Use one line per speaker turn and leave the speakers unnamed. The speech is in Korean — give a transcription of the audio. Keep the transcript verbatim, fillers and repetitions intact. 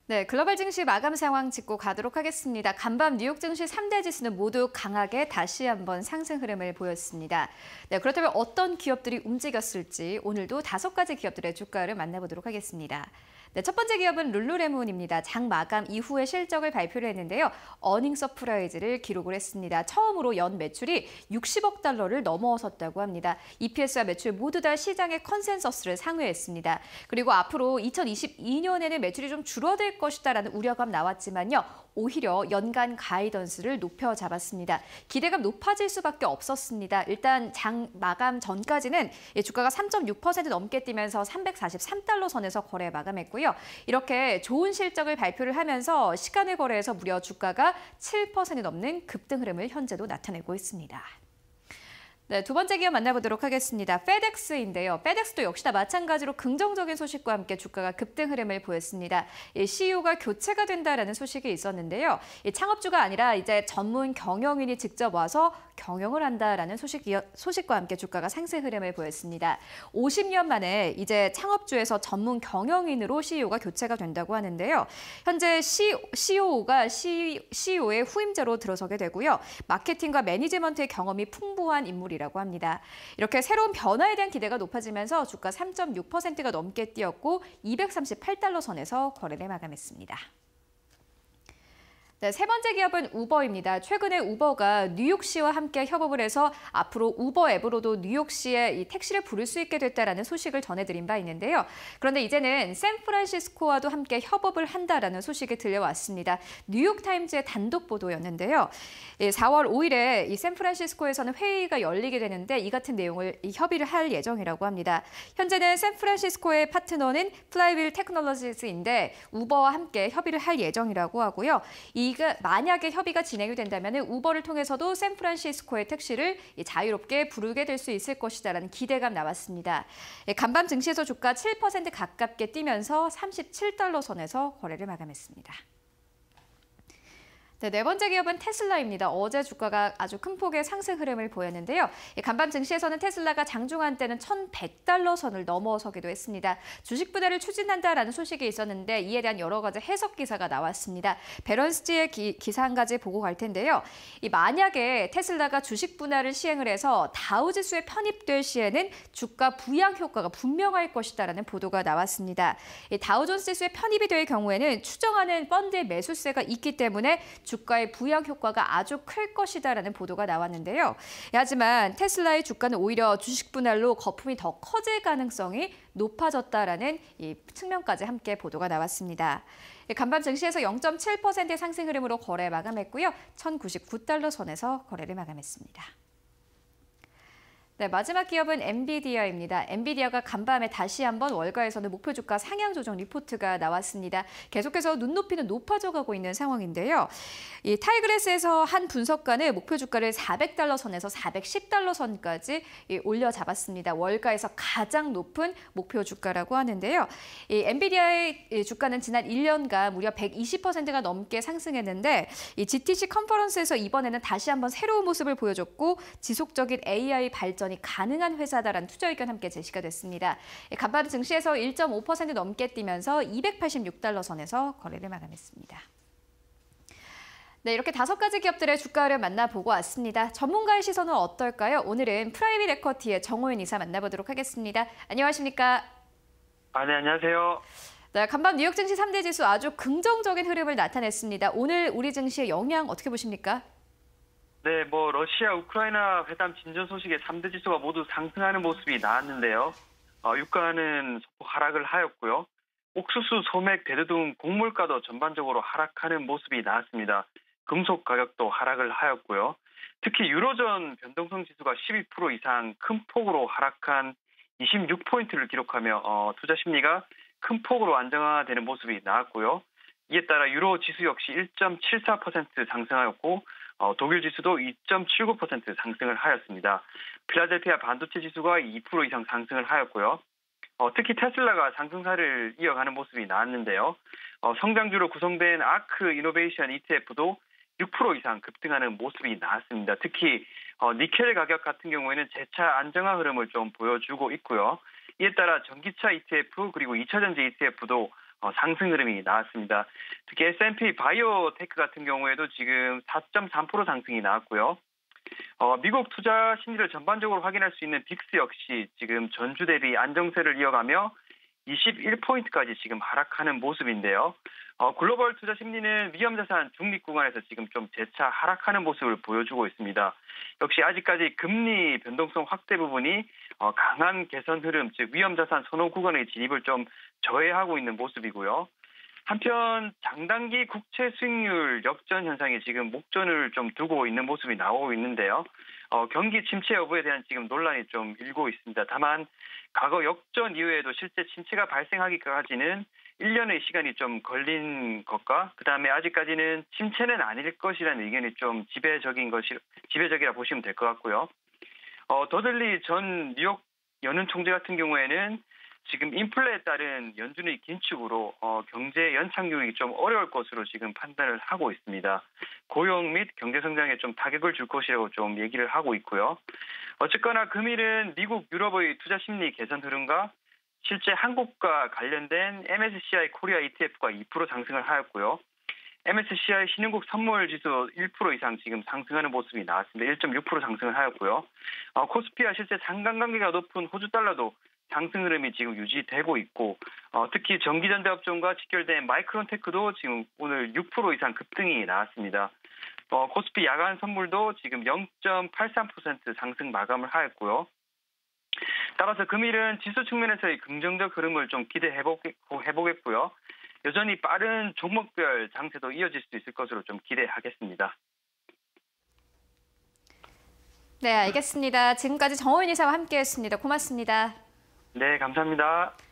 네, 글로벌 증시 마감 상황 짚고 가도록 하겠습니다. 간밤 뉴욕 증시 삼 대 지수는 모두 강하게 다시 한번 상승 흐름을 보였습니다. 네, 그렇다면 어떤 기업들이 움직였을지 오늘도 다섯 가지 기업들의 주가를 만나보도록 하겠습니다. 네, 첫 번째 기업은 룰루레몬입니다. 장 마감 이후에 실적을 발표를 했는데요. 어닝 서프라이즈를 기록을 했습니다. 처음으로 연 매출이 육십억 달러를 넘어섰다고 합니다. 이피에스와 매출 모두 다 시장의 컨센서스를 상회했습니다. 그리고 앞으로 이천이십이 년에는 매출이 좀 줄어들 것이다라는 우려감 나왔지만요. 오히려 연간 가이던스를 높여 잡았습니다. 기대감 높아질 수밖에 없었습니다. 일단 장 마감 전까지는 주가가 삼 점 육 퍼센트 넘게 뛰면서 삼백사십삼 달러 선에서 거래 마감했고요. 이렇게 좋은 실적을 발표를 하면서 시간을 거래해서 무려 주가가 칠 퍼센트 넘는 급등 흐름을 현재도 나타내고 있습니다. 네, 두 번째 기업 만나보도록 하겠습니다. 페덱스인데요. 페덱스도 역시나 마찬가지로 긍정적인 소식과 함께 주가가 급등 흐름을 보였습니다. 씨이오가 교체가 된다라는 소식이 있었는데요. 창업주가 아니라 이제 전문 경영인이 직접 와서 경영을 한다라는 소식, 소식과 함께 주가가 상승 흐름을 보였습니다. 오십 년 만에 이제 창업주에서 전문 경영인으로 씨이오가 교체가 된다고 하는데요. 현재 씨이오가 씨이오의 후임자로 들어서게 되고요. 마케팅과 매니지먼트의 경험이 풍부한 인물이 라고 합니다. 이렇게 새로운 변화에 대한 기대가 높아지면서 주가 삼 점 육 퍼센트가 넘게 뛰었고 이백삼십팔 달러 선에서 거래를 마감했습니다. 네, 세 번째 기업은 우버입니다. 최근에 우버가 뉴욕시와 함께 협업을 해서 앞으로 우버 앱으로도 뉴욕시에 이 택시를 부를 수 있게 됐다라는 소식을 전해드린 바 있는데요. 그런데 이제는 샌프란시스코와도 함께 협업을 한다라는 소식이 들려왔습니다. 뉴욕타임즈의 단독 보도였는데요. 사월 오일에 이 샌프란시스코에서는 회의가 열리게 되는데 이 같은 내용을 이 협의를 할 예정이라고 합니다. 현재는 샌프란시스코의 파트너는 플라이윌 테크놀로지스인데 우버와 함께 협의를 할 예정이라고 하고요. 이 이가 만약에 협의가 진행이 된다면 우버를 통해서도 샌프란시스코의 택시를 자유롭게 부르게 될 수 있을 것이다라는 기대감 나왔습니다. 간밤 증시에서 주가 칠 퍼센트 가깝게 뛰면서 삼십칠 달러 선에서 거래를 마감했습니다. 네, 네 번째 기업은 테슬라입니다. 어제 주가가 아주 큰 폭의 상승 흐름을 보였는데요. 간밤 증시에서는 테슬라가 장중한 때는 천백 달러 선을 넘어서기도 했습니다. 주식 분할을 추진한다라는 소식이 있었는데 이에 대한 여러 가지 해석 기사가 나왔습니다. 베런스지의 기, 기사 한 가지 보고 갈 텐데요. 이 만약에 테슬라가 주식 분할을 시행을 해서 다우지수에 편입될 시에는 주가 부양 효과가 분명할 것이다라는 보도가 나왔습니다. 이 다우존스 지수에 편입이 될 경우에는 추정하는 펀드의 매수세가 있기 때문에 주가의 부양 효과가 아주 클 것이다라는 보도가 나왔는데요. 하지만 테슬라의 주가는 오히려 주식 분할로 거품이 더 커질 가능성이 높아졌다라는 이 측면까지 함께 보도가 나왔습니다. 간밤 증시에서 영 점 칠 퍼센트의 상승 흐름으로 거래 마감했고요. 천구십구 달러 선에서 거래를 마감했습니다. 네, 마지막 기업은 엔비디아입니다. 엔비디아가 간밤에 다시 한번 월가에서는 목표 주가 상향 조정 리포트가 나왔습니다. 계속해서 눈높이는 높아져 가고 있는 상황인데요. 이 타이그래스에서 한 분석가는 목표 주가를 사백 달러 선에서 사백십 달러 선까지 올려 잡았습니다. 월가에서 가장 높은 목표 주가라고 하는데요. 이 엔비디아의 주가는 지난 일 년간 무려 백이십 퍼센트가 넘게 상승했는데 이 지티씨 컨퍼런스에서 이번에는 다시 한번 새로운 모습을 보여줬고 지속적인 에이아이 발전 가능한 회사다라는 투자 의견 함께 제시가 됐습니다. 간밤 증시에서 일 점 오 퍼센트 넘게 뛰면서 이백팔십육 달러 선에서 거래를 마감했습니다. 네, 이렇게 다섯 가지 기업들의 주가를 만나보고 왔습니다. 전문가의 시선은 어떨까요? 오늘은 프라이빗 에쿼티의 정호윤 이사 만나보도록 하겠습니다. 안녕하십니까?
아, 네, 안녕하세요.
네, 간밤 뉴욕 증시 삼 대 지수 아주 긍정적인 흐름을 나타냈습니다. 오늘 우리 증시의 영향 어떻게 보십니까?
네, 뭐 러시아 우크라이나 회담 진전 소식에 삼 대 지수가 모두 상승하는 모습이 나왔는데요. 어, 유가는 소폭 하락을 하였고요. 옥수수, 소맥, 대두 등 곡물가도 전반적으로 하락하는 모습이 나왔습니다. 금속 가격도 하락을 하였고요. 특히 유로존 변동성 지수가 십이 퍼센트 이상 큰 폭으로 하락한 이십육 포인트를 기록하며 어, 투자 심리가 큰 폭으로 안정화되는 모습이 나왔고요. 이에 따라 유로 지수 역시 일 점 칠사 퍼센트 상승하였고 어, 독일 지수도 이 점 칠구 퍼센트 상승을 하였습니다. 필라델피아 반도체 지수가 이 퍼센트 이상 상승을 하였고요. 어, 특히 테슬라가 상승세를 이어가는 모습이 나왔는데요. 어, 성장주로 구성된 아크 이노베이션 이티에프도 육 퍼센트 이상 급등하는 모습이 나왔습니다. 특히 어, 니켈 가격 같은 경우에는 재차 안정화 흐름을 좀 보여주고 있고요. 이에 따라 전기차 이티에프 그리고 이차전지 이티에프도 어, 상승 흐름이 나왔습니다. 특히 에스 앤 피 바이오테크 같은 경우에도 지금 사 점 삼 퍼센트 상승이 나왔고요. 어, 미국 투자 심리를 전반적으로 확인할 수 있는 빅스 역시 지금 전주 대비 안정세를 이어가며 이십일 포인트까지 지금 하락하는 모습인데요. 어, 글로벌 투자 심리는 위험자산 중립 구간에서 지금 좀 재차 하락하는 모습을 보여주고 있습니다. 역시 아직까지 금리 변동성 확대 부분이 어, 강한 개선 흐름, 즉 위험자산 선호 구간의 진입을 좀 저해하고 있는 모습이고요. 한편 장단기 국채 수익률 역전 현상에 지금 목전을 좀 두고 있는 모습이 나오고 있는데요. 어, 경기 침체 여부에 대한 지금 논란이 좀 일고 있습니다. 다만 과거 역전 이후에도 실제 침체가 발생하기까지는 일 년의 시간이 좀 걸린 것과 그다음에 아직까지는 침체는 아닐 것이라는 의견이 좀 지배적인 것이 지배적이라 보시면 될 것 같고요. 어, 더들리 전 뉴욕 연은 총재 같은 경우에는 지금 인플레에 따른 연준의 긴축으로 어, 경제 연착륙이 좀 어려울 것으로 지금 판단을 하고 있습니다. 고용 및 경제 성장에 좀 타격을 줄 것이라고 좀 얘기를 하고 있고요. 어쨌거나 금일은 미국, 유럽의 투자 심리 개선 흐름과 실제 한국과 관련된 엠 에스 씨 아이 코리아 이 티 에프가 이 퍼센트 상승을 하였고요. 엠 에스 씨 아이 신흥국 선물 지수 일 퍼센트 이상 지금 상승하는 모습이 나왔습니다. 일 점 육 퍼센트 상승을 하였고요. 어, 코스피와 실제 상관관계가 높은 호주 달러도 상승 흐름이 지금 유지되고 있고 어, 특히 전기전자업종과 직결된 마이크론테크도 지금 오늘 육 퍼센트 이상 급등이 나왔습니다. 어, 코스피 야간 선물도 지금 영 점 팔삼 퍼센트 상승 마감을 하였고요. 따라서 금일은 지수 측면에서의 긍정적 흐름을 좀 기대해보겠고요. 여전히 빠른 종목별 장세도 이어질 수 있을 것으로 좀 기대하겠습니다.
네, 알겠습니다. 지금까지 정호윤 이사와 함께했습니다. 고맙습니다.
네, 감사합니다.